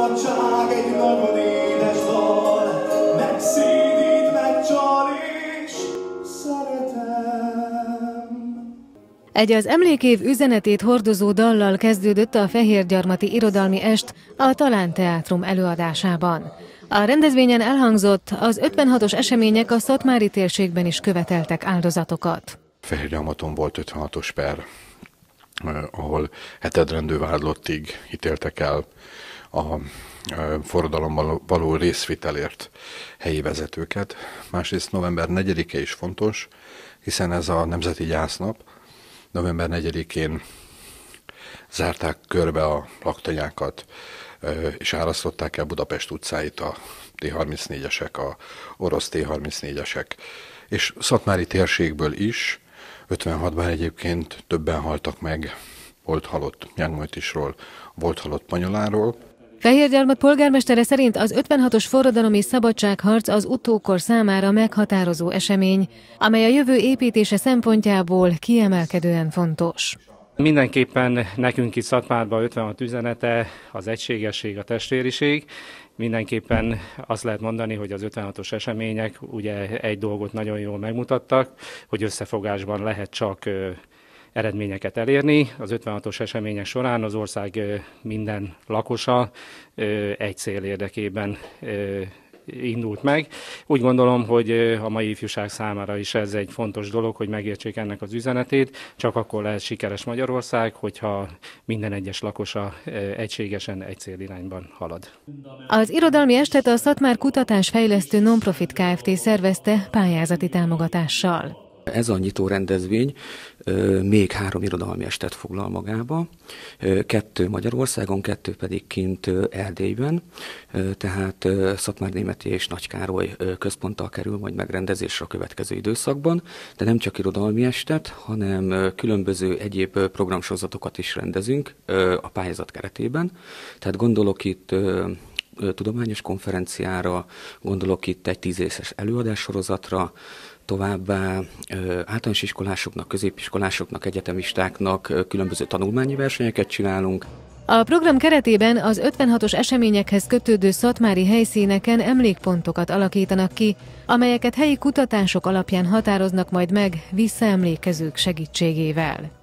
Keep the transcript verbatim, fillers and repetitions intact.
szabadság egy nagyon édes dal, megszédít, megcsal és szeretem. Egy az emlékév üzenetét hordozó dallal kezdődött a fehérgyarmati irodalmi est a Talán Teátrum előadásában. A rendezvényen elhangzott, az ötvenhatos események a szatmári térségben is követeltek áldozatokat. Fehérgyarmaton volt ötvenhatos per, ahol hetedrendő vádlottig ítéltek el a forradalomban való részvitelért helyi vezetőket. Másrészt november negyedike is fontos, hiszen ez a Nemzeti Gyásznap. november negyedikén zárták körbe a laktanyákat, és árasztották el Budapest utcáit a té harmincnégyesek, a orosz té harmincnégyesek. És szatmári térségből is, ötvenhatban egyébként többen haltak meg, volt halott Jángmojtisról, volt halott Panyoláról. Fehérgyarmat polgármestere szerint az ötvenhatos forradalomi szabadságharc az utókor számára meghatározó esemény, amely a jövő építése szempontjából kiemelkedően fontos. Mindenképpen nekünk itt Szatmárban ötvenhat üzenete az egységesség, a testvériség. Mindenképpen azt lehet mondani, hogy az ötvenhatos események ugye egy dolgot nagyon jól megmutattak, hogy összefogásban lehet csak eredményeket elérni. Az ötvenhatos események során az ország minden lakosa egy cél érdekében indult meg. Úgy gondolom, hogy a mai ifjúság számára is ez egy fontos dolog, hogy megértsék ennek az üzenetét. Csak akkor lehet sikeres Magyarország, hogyha minden egyes lakosa egységesen egy célirányban halad. Az irodalmi estet a Szatmár Kutatásfejlesztő Nonprofit Kft. Szervezte pályázati támogatással. Ez a nyitó rendezvény még három irodalmi estet foglal magába, kettő Magyarországon, kettő pedig kint Erdélyben, tehát Szatmárnémeti és Nagykároly központtal kerül majd megrendezésre a következő időszakban, de nem csak irodalmi estet, hanem különböző egyéb programsorozatokat is rendezünk a pályázat keretében, tehát gondolok itt tudományos konferenciára, gondolok itt egy tízrészes előadássorozatra, továbbá általános iskolásoknak, középiskolásoknak, egyetemistáknak különböző tanulmányi versenyeket csinálunk. A program keretében az ötvenhatos eseményekhez kötődő szatmári helyszíneken emlékpontokat alakítanak ki, amelyeket helyi kutatások alapján határoznak majd meg visszaemlékezők segítségével.